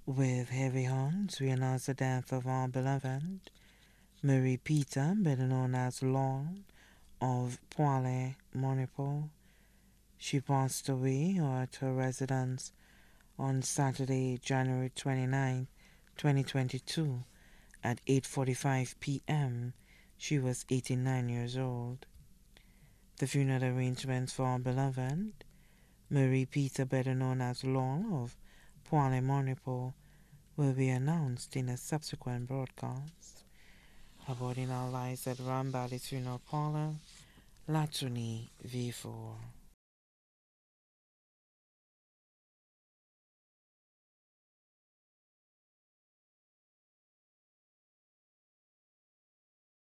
With heavy hearts, we announce the death of our beloved Marie Peter, better known as Laurel of Poile, Manipur. She passed away at her residence on Saturday, January 29, 2022 at 8:45 p.m. She was 89 years old. The funeral arrangements for our beloved Marie Peter, better known as Laurel of Poile, Manipur, will be announced in a subsequent broadcast. Her body now lies at Rambali's Funeral Parlor, Latuni, V4.